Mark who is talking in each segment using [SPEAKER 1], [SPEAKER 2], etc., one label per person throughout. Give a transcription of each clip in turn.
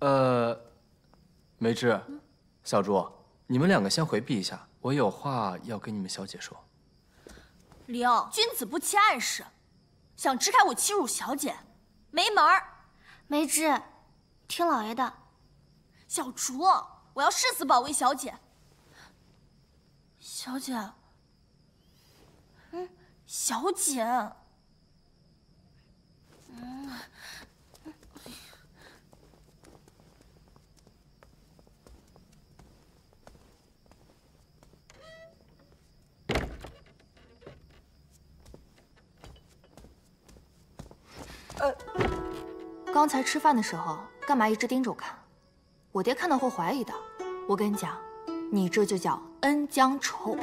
[SPEAKER 1] 梅枝，小朱，你们两个先回避一下，我有话要跟你们小姐说。
[SPEAKER 2] 李奥，君子不欺暗室，想支开我欺辱小姐，没门儿！
[SPEAKER 3] 梅枝，听老爷的。
[SPEAKER 2] 小竹，我要誓死保卫小姐。小姐，小姐，
[SPEAKER 4] 刚才吃饭的时候干嘛一直盯着我看？我爹看到会怀疑的。我跟你讲，你这就叫恩将仇。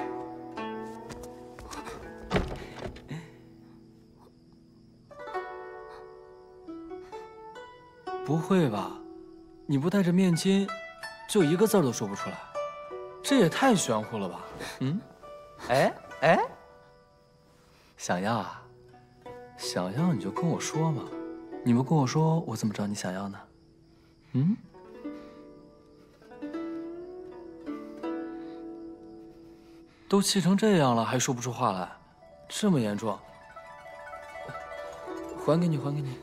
[SPEAKER 1] 不会吧？你不戴着面巾，就一个字都说不出来，这也太玄乎了吧？哎，想要啊？想要你就跟我说嘛，你不跟我说，我怎么知道你想要呢？都气成这样了，还说不出话来，这么严重？还给你，还给你。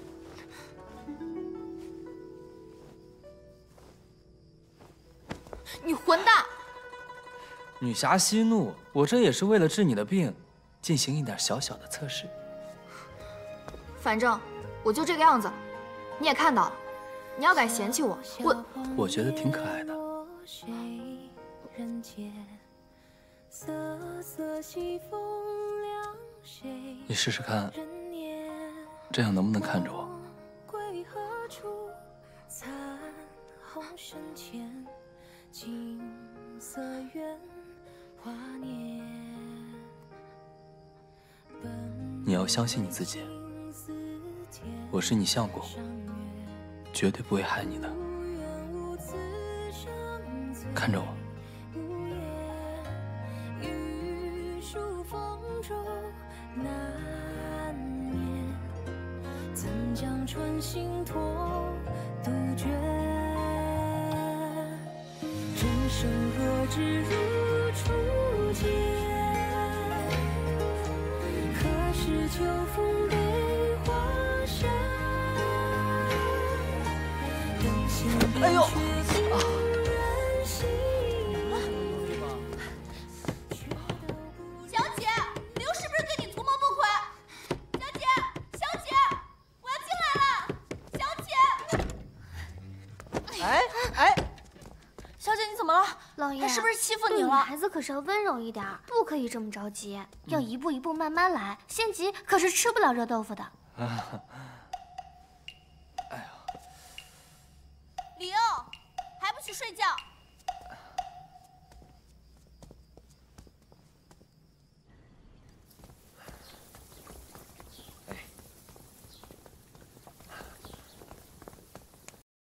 [SPEAKER 4] 你混蛋！
[SPEAKER 1] 女侠息怒，我这也是为了治你的病，进行一点小小的测试。
[SPEAKER 4] 反正我就这个样子，你也看到了。你要敢嫌弃我，
[SPEAKER 1] 我觉得挺可爱的。你试试看，这样能不能看着我？你要相信你自己，我是你相公，绝对不会害你的。看着我。将春心托杜鹃，人生若只如初见，何时秋风悲画扇？哎呦！
[SPEAKER 2] 小姐，刘是不是对你图谋不轨？小姐，小姐。小姐，你怎么了？
[SPEAKER 3] 老爷，
[SPEAKER 2] 他是不是欺负你
[SPEAKER 3] 对
[SPEAKER 2] 了？
[SPEAKER 3] 女孩子可是要温柔一点，不可以这么着急，要一步一步慢慢来。先急可是吃不了热豆腐的。
[SPEAKER 1] 哎呀，
[SPEAKER 2] 李佑，还不许睡觉？